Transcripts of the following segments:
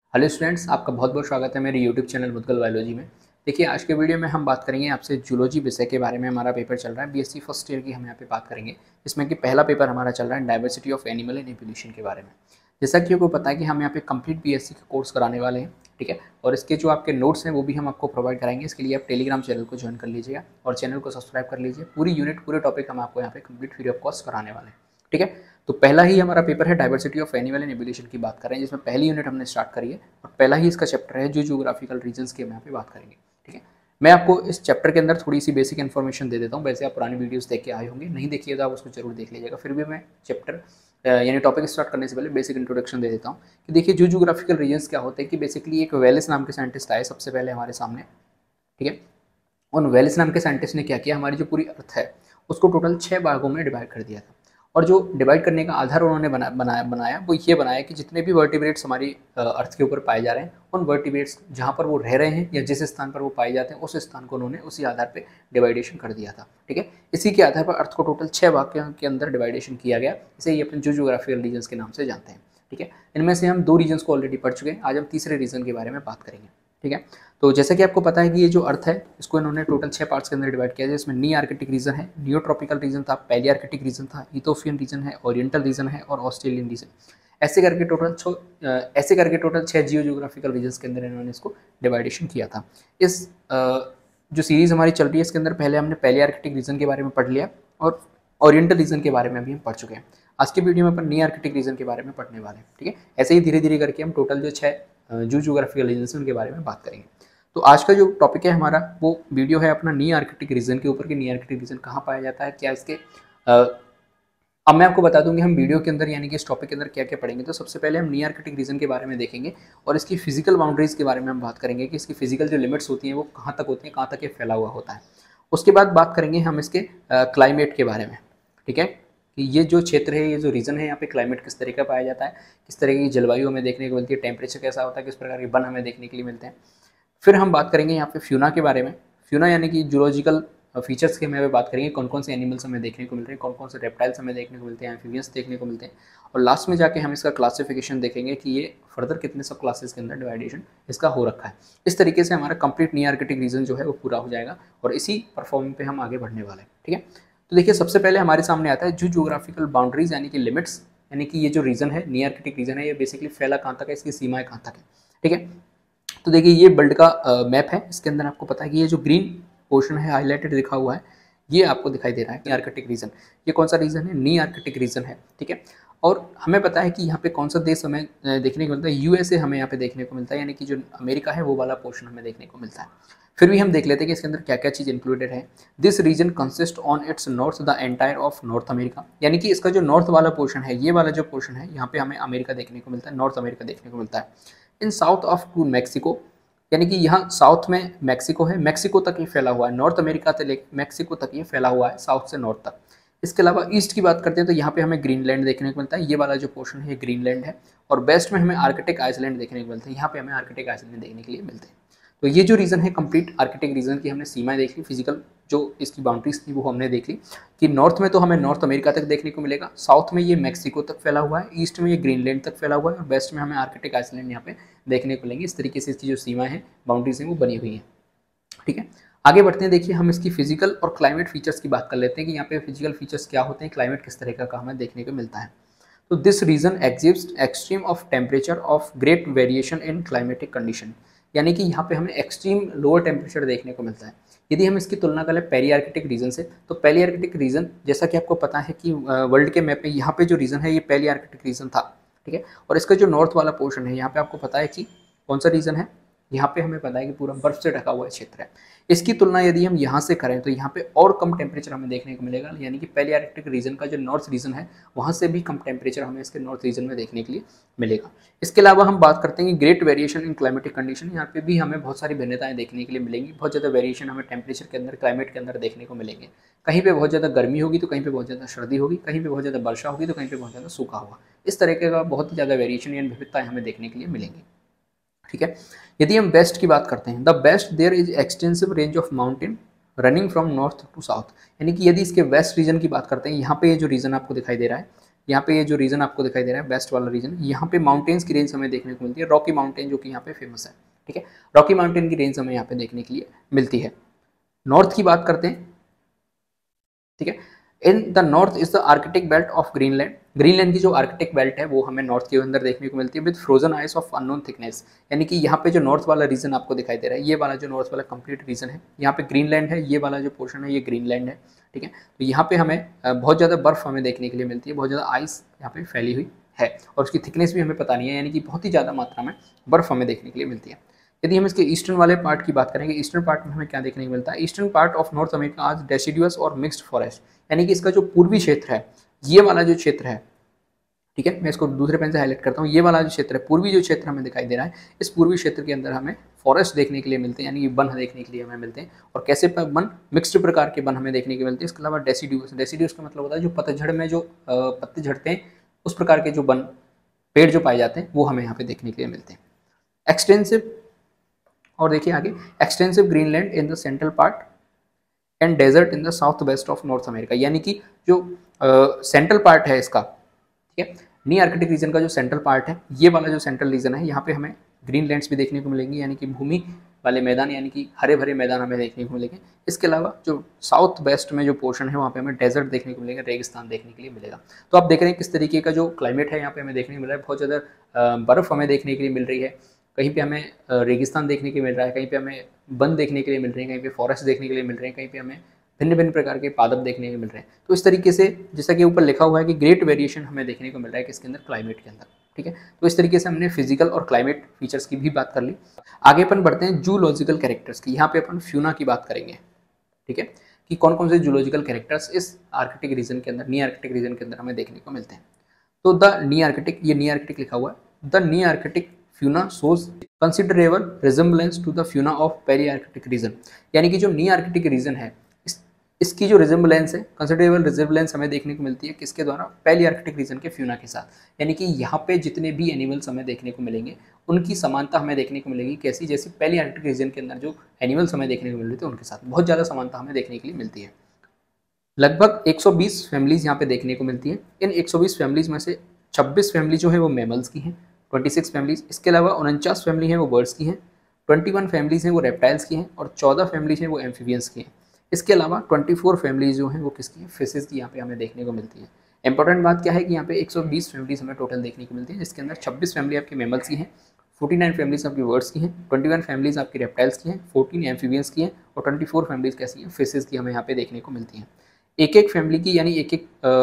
Hello students, आपका बहुत बहुत स्वागत है मेरे यूट्यूब चैनल मुद्गल बायोलॉजी में। देखिए, आज के वीडियो में हम बात करेंगे आपसे जूलॉजी विषय के बारे में। हमारा पेपर चल रहा है बीएससी फर्स्ट ईयर की, हम यहाँ पे बात करेंगे जिसमें कि पहला पेपर हमारा चल रहा है diversity of animal in evolution के बारे में। जैसा कि आपको पता है कि हम यहाँ पे कंप्लीट बीएससी का कोर्स कराने वाले हैं, ठीक है। और इसके जो आपके नोट्स हैं वो भी हम आपको प्रोवाइड कराएंगे। इसके लिए आप टेलीग्राम चैनल को ज्वाइन कर लीजिएगा और चैनल को सब्सक्राइब कर लीजिए। पूरी यूनिट पूरे टॉपिक हम आपको यहाँ पे कंप्लीट फ्री ऑफ कॉस्ट कराने वाले हैं, ठीक है। तो पहला ही हमारा पेपर है diversity of animal in evolution की बात कर रहे हैं, जिसमें पहली यूनिट हमने स्टार्ट करी है और पहला ही इसका चैप्टर है जो जियोग्राफिकल रीजन्स की हम यहाँ पे बात करेंगे, ठीक है। मैं आपको इस चैप्टर के अंदर थोड़ी सी बेसिक इन्फॉर्मेशन दे देता हूँ। वैसे आप पुरानी वीडियोस देख के आए होंगे, नहीं देखिए तो आप उसको जरूर देख लीजिएगा। फिर भी मैं चैप्टर यानी टॉपिक स्टार्ट करने से पहले बेसिक इंट्रोडक्शन दे देता हूँ कि देखिए जो जियोग्राफिकल रीजन्स क्या होते हैं कि बेसिकली एक वेलिस नाम के साइंटिस्ट आए सबसे पहले हमारे सामने, ठीक है। उन वेलिस नाम के साइंटिस्ट ने क्या किया, हमारी जो पूरी अर्थ है उसको टोटल 6 भागों में डिवाइड कर दिया था। और जो डिवाइड करने का आधार उन्होंने बनाया वो ये बनाया कि जितने भी वर्टिब्रेट्स हमारी अर्थ के ऊपर पाए जा रहे हैं, उन वर्टिब्रेट्स जहाँ पर वो रह रहे हैं या जिस स्थान पर वो पाए जाते हैं उस स्थान को उन्होंने उसी आधार पे डिवाइडेशन कर दिया था, ठीक है। इसी के आधार पर अर्थ को टोटल 6 भाग के अंदर डिवाइडेशन किया गया। इसे ये अपने जियोग्राफिकल रीजन्स के नाम से जानते हैं, ठीक है। इनमें से हम 2 रीजन्स को ऑलरेडी पढ़ चुके हैं, आज हम तीसरे रीजन के बारे में बात करेंगे, ठीक है। तो जैसा कि आपको पता है कि ये जो अर्थ है इसको इन्होंने टोटल 6 पार्ट्स के अंदर डिवाइड किया है, जिसमें नी आर्कटिक रीजन है, नियोट्रॉपिकल रीजन था, पैली आर्कटिक रीजन था, इथोपियन रीजन है, ओरिएंटल रीजन है और ऑस्ट्रेलियन रीजन। ऐसे करके टोटल 6 जियोग्राफिकल रीजन्स के अंदर इन्होंने इसको डिवाइडेशन किया था। इस जो सीरीज हमारी चल रही है इसके अंदर पहले हमने पैली आर्कटिक रीजन के बारे में पढ़ लिया और ओरिएंटल रीजन के बारे में भी हम पढ़ चुके हैं। आज की वीडियो में अपन नी आर्कटिक रीजन के बारे में पढ़ने वाले हैं, ठीक है। ऐसे ही धीरे धीरे करके हम टोटल जो 6 जियोग्राफिकल रीजन्स उनके बारे में बात करेंगे। तो आज का जो टॉपिक है हमारा वो वीडियो है अपना नी आर्कटिक रीजन के ऊपर कि नी आर्कटिक रीजन कहाँ पाया जाता है, क्या इसके अब मैं आपको बता दूं कि हम वीडियो के अंदर यानी कि इस टॉपिक के अंदर क्या क्या पढ़ेंगे। तो सबसे पहले हम नी आर्कटिक रीजन के बारे में देखेंगे और इसकी फिजिकल बाउंड्रीज के बारे में हम बात करेंगे कि इसकी फिजिकल जो लिमिट्स होती हैं वो कहाँ तक होती हैं, कहाँ तक ये फैला हुआ होता है। उसके बाद बात करेंगे हम इसके क्लाइमेट के बारे में, ठीक है, कि ये जो क्षेत्र है, ये जो रीजन है, यहाँ पे क्लाइमेट किस तरह का पाया जाता है, किस तरह की जलवायु हमें देखने को मिलती है, टेम्परेचर कैसा होता है, किस प्रकार के वन हमें देखने के लिए मिलते हैं। फिर हम बात करेंगे यहाँ पे फ्यूना के बारे में। फ्यूना यानी कि जूलॉजिकल फीचर्स की हमें बात करेंगे, कौन कौन से एनिमल्स हमें देखने को मिल रहे हैं, कौन कौन से रेप्टाइल्स हमें देखने को मिलते हैं, एम्फीबियंस देखने को मिलते हैं। और लास्ट में जाके हम इसका क्लासिफिकेशन देखेंगे कि ये फर्दर कितने सब क्लासेस के अंदर डिवाइडेशन इसका हो रखा है। इस तरीके से हमारा कंप्लीट नी आर्कटिक रीजन जो है वो पूरा हो जाएगा और इसी परफॉर्म पे हम आगे बढ़ने वाले हैं, ठीक है। तो देखिए सबसे पहले हमारे सामने आता है जियोग्राफिकल बाउंड्रीज यानी कि लिमिट्स, यानी कि ये जो रीजन है नी आर्कटिक रीजन है ये बेसिकली फैला कहाँ तक है, इसकी सीमाएं कहाँ तक है, ठीक है। तो देखिए ये वर्ल्ड का मैप है, इसके अंदर आपको पता है कि ये जो ग्रीन पोर्शन है हाईलाइटेड लिखा हुआ है ये आपको दिखाई दे रहा है नी आर्कटिक रीजन। ये कौन सा रीजन है, नी आर्कटिक रीजन है, ठीक है। और हमें पता है कि यहाँ पे कौन सा देश हमें देखने को मिलता है, यूएसए हमें यहाँ पे देखने को मिलता है, यानी कि जो अमेरिका है वो वाला पोर्शन हमें देखने को मिलता है। फिर भी हम देख लेते हैं कि इसके अंदर क्या क्या चीज़ इंक्लूडेड है। This region consist on its north the entire of North America, यानी कि इसका जो नॉर्थ वाला पोर्शन है, ये वाला जो पोर्शन है यहाँ पे हमें अमेरिका देखने को मिलता है, नॉर्थ अमेरिका देखने को मिलता है। In south of to Mexico, यानी कि यहाँ साउथ में मैक्सिको है, मैक्सिको तक ये फैला हुआ है, नॉर्थ अमेरिका से लेकर मैक्सिको तक ये फैला हुआ है, साउथ से नॉर्थ तक। इसके अलावा ईस्ट की बात करते हैं तो यहाँ पे हमें ग्रीनलैंड देखने को मिलता है, ये वाला जो पोर्शन है ये ग्रीनलैंड है। और वेस्ट में हमें आर्कटिक आइसलैंड देखने को मिलते हैं, यहाँ पे हमें आर्कटिक आइसलैंड देखने के लिए मिलते हैं। तो ये जो रीजन है कंप्लीट आर्कटिक रीजन की हमने सीमाएं देख ली, फिजिकल जो इसकी बाउंड्रीज थी वो हमने देख ली कि नॉर्थ में तो हमें नॉर्थ अमेरिका तक देखने को मिलेगा, साउथ में ये मैक्सिको तक फैला हुआ है, ईस्ट में ये ग्रीनलैंड तक फैला हुआ है और वेस्ट में हमें आर्कटिक आइसलैंड यहाँ पे देखने को मिलेंगे। इस तरीके से इसकी जो सीमाएं हैं, बाउंड्रीज हैं वो बनी हुई हैं, ठीक है। आगे बढ़ते हैं, देखिए हम इसकी फिजिकल और क्लाइमेट फीचर्स की बात कर लेते हैं कि यहाँ पे फिजिकल फीचर्स क्या होते हैं, क्लाइमेट किस तरह का हमें देखने को मिलता है। तो this region exist extreme of temperature of great variation in climatic condition, यानी कि यहाँ पे हमें एक्सट्रीम लोअर टेम्परेचर देखने को मिलता है। यदि हम इसकी तुलना करें पेरी आर्कटिक रीजन से, तो पेरी आर्कटिक रीजन जैसा कि आपको पता है कि वर्ल्ड के मैप में यहाँ पे जो रीजन है ये पेरी आर्कटिक रीजन था, ठीक है। और इसका जो नॉर्थ वाला पोर्शन है यहाँ पे आपको पता है कि कौन सा रीजन है, यहाँ पे हमें पता है कि पूरा बर्फ से ढका हुआ क्षेत्र है। इसकी तुलना यदि हम यहाँ से करें तो यहाँ पे और कम टेम्परेचर हमें देखने को मिलेगा, यानी कि पहले आर्कटिक रीजन का जो नॉर्थ रीजन है वहाँ से भी कम टेम्परेचर हमें इसके नॉर्थ रीजन में देखने के लिए मिलेगा। इसके अलावा हम बात करते हैं कि great variation in climatic condition, यहाँ पे भी हमें बहुत सारी भिन्नताएं देखने के लिए मिलेंगी, बहुत ज़्यादा वेरिएशन हमें टेम्परेचर के अंदर, क्लाइमेट के अंदर देखने को मिलेंगे। कहीं पे बहुत ज़्यादा गर्मी होगी तो कहीं पे बहुत ज़्यादा सर्दी होगी, कहीं पे बहुत ज़्यादा वर्षा होगी तो कहीं पे बहुत ज़्यादा सूखा होगा। इस तरीके का बहुत ही ज़्यादा वेरिएशन यानी विविधताएं हमें देखने के लिए मिलेंगी, ठीक है। यदि हम वेस्ट की बात करते हैं, the west there is extensive range of mountain running from north to south, यानी कि यदि इसके वेस्ट रीजन की बात करते हैं, यहाँ पे ये जो रीजन आपको दिखाई दे रहा है यहाँ पे ये जो रीजन आपको दिखाई दे रहा है वेस्ट वाला रीजन, यहाँ पे माउंटेन्स की रेंज हमें देखने को मिलती है, रॉकी माउंटेन जो कि यहाँ पे फेमस है। ठीक है, रॉकी माउंटेन की रेंज हमें यहाँ पे देखने के लिए मिलती है। नॉर्थ की बात करते हैं। ठीक है, in the north is the arctic belt of Greenland. Greenland की जो आर्कटिक बेल्ट है वो हमें नॉर्थ के अंदर देखने को मिलती है with frozen ice of unknown thickness. यानी कि यहाँ पे जो नॉर्थ वाला रीजन आपको दिखाई दे रहा है, ये वाला जो नॉर्थ वाला कंप्लीट रीजन है, यहाँ पे ग्रीनलैंड है, ये वाला जो पोर्शन है ये ग्रीनलैंड है। ठीक है, तो यहाँ पे हमें बहुत ज़्यादा बर्फ हमें देखने के लिए मिलती है, बहुत ज़्यादा आइस यहाँ पे फैली हुई है और उसकी थिकनेस भी हमें पता नहीं है, यानी कि बहुत ही ज़्यादा मात्रा में बर्फ हमें देखने के लिए मिलती है। यदि हम इसके ईस्टर्न वाले पार्ट की बात करेंगे, ईस्टर्न पार्ट में हमें क्या देखने को मिलता है, eastern part of North America आज डेसिडुअस और मिक्स्ड फॉरेस्ट। यानी कि इसका जो पूर्वी क्षेत्र है, ये वाला जो क्षेत्र है, ठीक है, मैं इसको दूसरे पेन से हाईलाइट करता हूँ, ये वाला जो क्षेत्र है, पूर्वी जो क्षेत्र हमें दिखाई दे रहा है, इस पूर्वी क्षेत्र के अंदर हमें फॉरेस्ट देखने के लिए मिलते हैं, यानी कि वन देखने के लिए हमें मिलते हैं। और कैसे वन, मिक्स्ड प्रकार के वन हमें देखने के मिलते हैं। इसके अलावा डेसिडुअस, डेसिडुअस का मतलब होता है जो पतझड़ में जो पत्ते झड़ते हैं, उस प्रकार के जो वन पेड़ जो पाए जाते हैं वो हमें यहाँ पे देखने के लिए मिलते हैं। एक्सटेंसिव, और देखिए आगे, extensive Greenland in the central part and desert in the south west of North America. यानी कि जो सेंट्रल पार्ट है इसका, ठीक है, नी आर्कटिक रीजन का जो सेंट्रल पार्ट है, ये वाला जो सेंट्रल रीजन है, यहाँ पे हमें ग्रीनलैंड्स भी देखने को मिलेंगे, यानी कि भूमि वाले मैदान, यानी कि हरे भरे मैदान हमें देखने को मिलेंगे। इसके अलावा जो साउथ वेस्ट में जो पोर्शन है वहाँ पे हमें डेजर्ट देखने को मिलेगा, रेगिस्तान देखने के लिए मिलेगा। तो आप देख रहे हैं किस तरीके का जो क्लाइमेट है यहाँ पे हमें देखने को मिल रहा है। बहुत ज़्यादा बर्फ़ हमें देखने के लिए मिल रही है, कहीं पे हमें रेगिस्तान देखने के लिए मिल रहा है, कहीं पे हमें वन देखने के लिए मिल रहे हैं, कहीं पे फॉरेस्ट देखने के लिए मिल रहे हैं, कहीं पे हमें भिन्न भिन्न प्रकार के पादप देखने को मिल रहे हैं। तो इस तरीके से, जैसा कि ऊपर लिखा हुआ है कि ग्रेट वेरिएशन हमें देखने को मिल रहा है किसके अंदर, क्लाइमेट के अंदर। ठीक है, तो इस तरीके से हमने फिजिकल और क्लाइमेट फीचर्स की भी बात कर ली। आगे अपन बढ़ते हैं जूलॉजिकल कैरेक्टर्स की। यहाँ पे अपन फ्यूना की बात करेंगे। ठीक है, कि कौन कौन से जूलॉजिकल कैरेक्टर्स इस आर्कटिक रीजन के अंदर, नी आर्कटिक रीजन के अंदर हमें देखने को मिलते हैं। तो द नी आर्कटिक, ये नी आर्कटिक लिखा हुआ है, the nearctic fauna shows considerable resemblance to the fauna of palearctic region. यानी कि जो नी आर्कटिक रीजन है, इसकी जो रिजेम्बलेंस है, कंसिडरेबल रिजेम्बलेंस हमें देखने को मिलती है किसके द्वारा, पहली आर्कटिक रीजन के फ्यूना के साथ। यानी कि यहाँ पे जितने भी एनिमल्स हमें देखने को मिलेंगे उनकी समानता हमें देखने को मिलेगी, कैसी, जैसी पहली आर्कटिक रीजन के अंदर जो एनिमल्स हमें देखने को मिल रहे थे उनके साथ बहुत ज़्यादा समानता हमें देखने के लिए मिलती है। लगभग 120 फैमिलीज यहाँ पे देखने को मिलती है। इन 120 फैमिलीज में से 26 फैमिली जो है वो मैमल्स की हैं, 26 फैमिलीज। इसके अलावा 49 फैमिली हैं वो बर्ड्स की हैं, 21 फैमिलीज हैं वो रेप्टाइल्स की हैं और 14 फैमिलीज हैं वो एम्फीबियंस की हैं। इसके अलावा 24 फैमिलीज जो हैं वो किसकी हैं, फिशेस की यहाँ पे हमें देखने को मिलती है। इंपॉर्टेंट बात क्या है कि यहाँ पे 120 फैमिलीज हमें टोटल देखने को मिलती है, जिसके अंदर 26 फैमिली आपकी मैमल्स की हैं, 49 फैमिलीज आपकी बर्ड्स की हैं, 21 फैमिलीज आपकी रेप्टाइल्स की हैं, 14 एम्फीबियंस की हैं और 24 फैमिलीज कैसी हैं, फिशेस की हमें यहाँ पे देखने को मिलती हैं। एक एक फैमिली की, यानी एक एक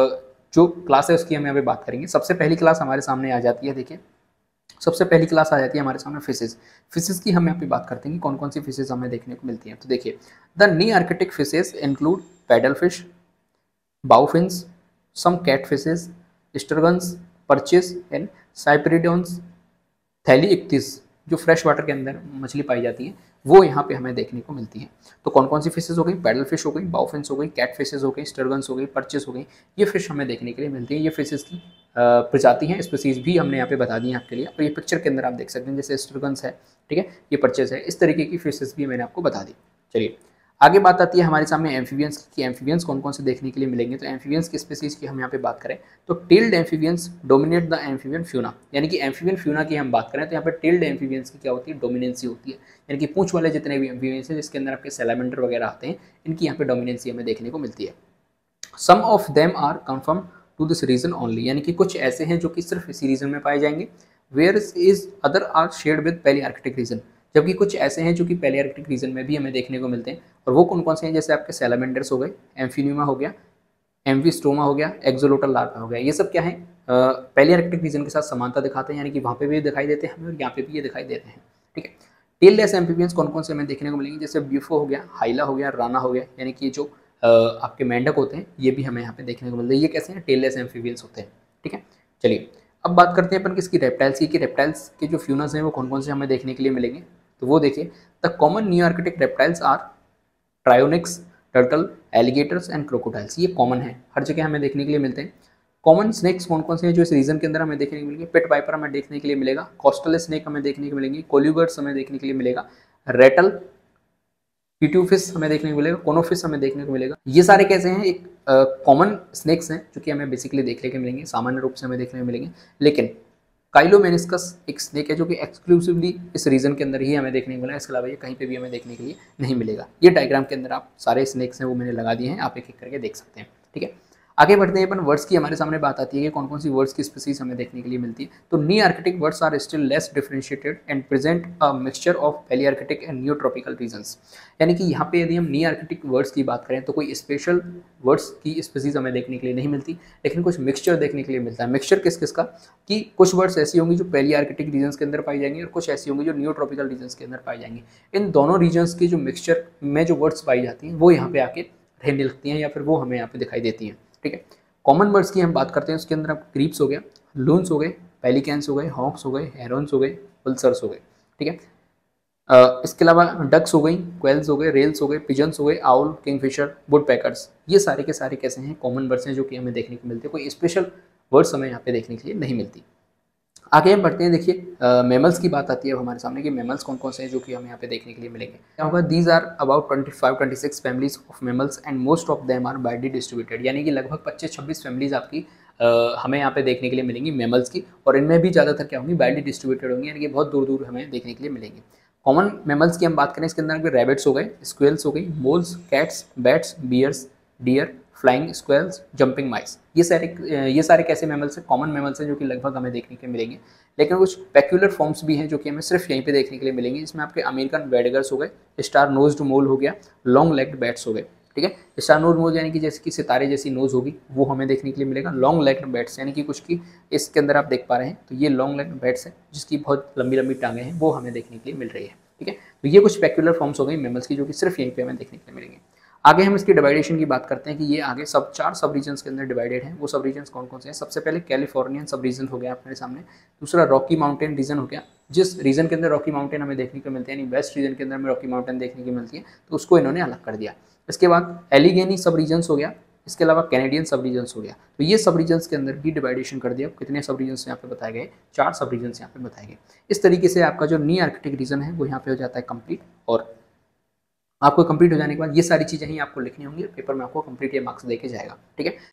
जो क्लास है उसकी हम यहाँ पे बात करेंगे। सबसे पहली क्लास हमारे सामने आ जाती है, देखिए सबसे पहली क्लास आ जाती है हमारे सामने फिशेस। फिशेस की हम यहाँ पे बात करते हैं कि कौन कौन सी फिशेस हमें देखने को मिलती हैं। तो देखिए, the nearctic fishes include paddle fish, bowfins, some cat fishes, sturgeons, perches and cyprinodons, thaleichthys, जो फ्रेश वाटर के अंदर मछली पाई जाती है वो यहाँ पे हमें देखने को मिलती है। तो कौन कौन सी फिशेस हो गई, पैडल फिश हो गई, बाउफिन्स हो गई, कैट फिशेस हो गई, स्टर्गन्स हो गई, परचेस हो गई, ये फिश हमें देखने के लिए मिलती है। ये फिशेस की प्रजाति हैं, स्पीसीज भी हमने यहाँ पे बता दी है आपके लिए, और ये पिक्चर के अंदर आप देख सकते हैं, जैसे स्टर्गन्स है, ठीक है, ये परचेस है, इस तरीके की फिशेस भी मैंने आपको बता दी। चलिए आगे बात आती है हमारे सामने एम्फीबियंस की। एम्फीबियंस कौन कौन से देखने के लिए मिलेंगे, तो एम्फीबियंस की स्पीसीज की हम यहाँ पे बात करें तो tailed amphibians dominate the amphibian fauna. यानी कि एम्फीबियन फ्यूना की हम बात करें तो यहाँ पे टेल्ड एम्फीबियंस की क्या होती है, डोमिनेंसी होती है। यानी कि पूंछ वाले जितने भी एम्फीबियंस हैं जिसके अंदर आपके सैलामेंडर वगैरह आते हैं, इनकी यहाँ पे डोमिनेंसी हमें देखने को मिलती है। Some of them are confined to this region only. यानी कि कुछ ऐसे हैं जो कि सिर्फ इसी रीजन में पाए जाएंगे। Whereas other are shared with palearctic region. जबकि कुछ ऐसे हैं जो कि पहले आर्कटिक रीजन में भी हमें देखने को मिलते हैं, और वो कौन कौन से हैं, जैसे आपके सैलामेंडर्स हो गए, एम्फीन्यूमा हो गया, एम्फीस्टोमा हो गया, एक्सोलोटल लार्वा हो गया। ये सब क्या है, पहले आर्कटिक रीजन के साथ समानता दिखाते हैं, यानी कि वहाँ पे भी दिखाई देते हैं हमें और यहाँ पे भी ये दिखाई देते हैं। ठीक है, टेललेस एम्फीबियंस कौन कौन से हमें देखने को मिलेंगे, जैसे ब्यूफो हो गया, हाइला हो गया, राना हो गया, यानी कि जो आपके मेंढक होते हैं ये भी हमें यहाँ पे देखने को मिलते हैं। ये कैसे हैं, टेललेस एम्फीबियंस होते हैं। ठीक है, चलिए अब बात करते हैं अपन किसकी, रेप्टाइल्स की, कि रेप्टाइल्स के जो फ्यूनस हैं वो कौन कौन से हमें देखने के लिए मिलेंगे। तो वो देखिए, the common nearctic reptiles are trionyx, turtle, alligators and crocodiles. ये कॉमन है, हर जगह हमें देखने के लिए मिलते हैं। कॉमन स्नेक्स कौन कौन से हैं जो इस रीजन के अंदर हमें देखने को मिलेंगे, पिट वाइपर हमें देखने के लिए मिलेगा, कोस्टल स्नेक हमें देखने को मिलेंगे, कोल्यूबर्ड्स हमें देखने के लिए मिलेगा, रेटल, पिट्यूफिश हमें देखने को मिलेगा, कोनोफिश हमें देखने को मिलेगा। ये सारे कैसे हैं, एक कॉमन स्नेक्स हैं जो कि हमें बेसिकली देखने के मिलेंगे, सामान्य रूप से हमें देखने को मिलेंगे, लेकिन काइलोमेनिस्कस एक स्नेक है जो कि एक्सक्लूसिवली इस रीजन के अंदर ही हमें देखने को मिला, इसके अलावा ये कहीं पे भी हमें देखने के लिए नहीं मिलेगा। ये डायग्राम के अंदर आप सारे स्नेक्स हैं वो मैंने लगा दिए हैं, आप एक एक करके देख सकते हैं। ठीक है, आगे बढ़ते हैं अपन वर्ड्स की, हमारे सामने बात आती है कि कौन कौन सी वर्ड्स की स्पीसीज हमें देखने के लिए मिलती है। तो nearctic birds are still less differentiated and present a mixture of palearctic and neotropical regions. यानी कि यहाँ पे यदि हम नी आर्कटिक वर्ड्स की बात करें तो कोई स्पेशल वर्ड्स की स्पीसीज हमें देखने के लिए नहीं मिलती, लेकिन कुछ मिक्सचर देखने के लिए मिलता है। मिक्सचर किस किस का, कि कुछ वर्ड्स ऐसी होंगी जो पैलियार्कटिक रीजन्स के अंदर पाई जाएंगी और कुछ ऐसी होंगी जो न्यूट्रॉपिकल रीजन्स के अंदर पाई जाएंगी। इन दोनों रीजन्स की जो मिक्सचर में जो वर्ड्स पाई जाती हैं वो यहाँ पे आके रहने लगती हैं या फिर वो हमें यहाँ पे दिखाई देती हैं। ठीक है, कॉमन बर्ड्स की हम बात करते हैं, उसके अंदर आप क्रीप्स हो गया, लून्स हो गए, पेलिकैंस हो गए, हॉक्स हो गए, हेरॉन्स हो गए, पल्सर्स हो गए। ठीक है, इसके अलावा डक्स हो गई, क्वेल्स हो गए, रेल्स हो गए, पिजन्स हो गए, आउल, किंगफिशर, वुड पैकर्स, ये सारे के सारे कैसे हैं, कॉमन बर्ड्स हैं जो कि हमें देखने को मिलते हैं। कोई स्पेशल वर्ड्स हमें यहाँ पे देखने के लिए नहीं मिलती। आगे हम बढ़ते हैं, देखिए मेमल्स की बात आती है हमारे सामने कि मेमल्स कौन कौन से हैं जो कि हमें यहाँ पे देखने के लिए मिलेंगे। क्या होगा, these are about 25-26 families of mammals and most of them are widely distributed. यानी कि लगभग 25-26 फैमिलीज आपकी हमें यहाँ पे देखने के लिए मिलेंगी मेमल्स की, और इनमें भी ज़्यादातर क्या होंगी, वाइडली डिस्ट्रीब्यूटेड होंगी, यानी कि बहुत दूर दूर हमें देखने के लिए मिलेंगी। कॉमन मेमल्स की हम बात करें, इसके अंदर रैबिट्स हो गए, स्क्वेल्स हो गई, moles, cats, bats, bears, deer, flying squirrels, jumping mice, ये सारे कैसे मेमल्स हैं, कॉमन मेमल्स हैं जो कि लगभग हमें देखने के मिलेंगे। लेकिन कुछ पेक्यूलर फॉर्म्स भी हैं जो कि हमें सिर्फ यहीं पे देखने के लिए मिलेंगे। इसमें आपके अमेरिकन वेडगर्स हो गए, स्टार नोज्ड मोल हो गया, लॉन्ग लेग्ड बैट्स हो गए। ठीक है, स्टार नोज मोल यानी कि जैसे कि सितारे जैसी नोज होगी वो हमें देखने के लिए मिलेगा। लॉन्ग लेग्ड बैट्स यानी कि कुछ की इसके अंदर आप देख पा रहे हैं, तो ये लॉन्ग लेग्ड बैट्स है जिसकी बहुत लंबी लंबी टांगे हैं, वो हमें देखने के लिए मिल रही है। ठीक है, तो ये कुछ पेक्यूलर फॉर्म्स हो गई मेमल्स की जो कि सिर्फ यहीं पे हमें देखने के लिए मिलेंगे। आगे हम इसकी डिवाइडेशन की बात करते हैं कि ये आगे सब 4 सब रीजन्स के अंदर डिवाइडेड हैं। वो सब रीजन्स कौन कौन से हैं, सबसे पहले कैलिफोर्नियन सब रीजन हो गया अपने सामने, दूसरा रॉकी माउंटेन रीजन हो गया, जिस रीजन के अंदर रॉकी माउंटेन हमें देखने को मिलते हैं, यानी वेस्ट रीजन के अंदर हमें रॉकी माउंटेन देखने को मिलती है, तो उसको इन्होंने अलग कर दिया। इसके बाद एलिगेनी सब रीजन्स हो गया, इसके अलावा कैनेडियन सब रीजन्स हो गया। तो ये सब रीजन्स के अंदर भी डिवाइडेशन कर दिया। कितने सब रीजन्स यहाँ पे बताए गए, 4 सब रीजन्स यहाँ पे बताए गए। इस तरीके से आपका जो नी आर्कटिक रीजन है वो यहाँ पे हो जाता है कंप्लीट, और आपको कंप्लीट हो जाने के बाद ये सारी चीज़ें ही आपको लिखनी होंगी, पेपर में आपको कंप्लीट ये मार्क्स देके जाएगा। ठीक है।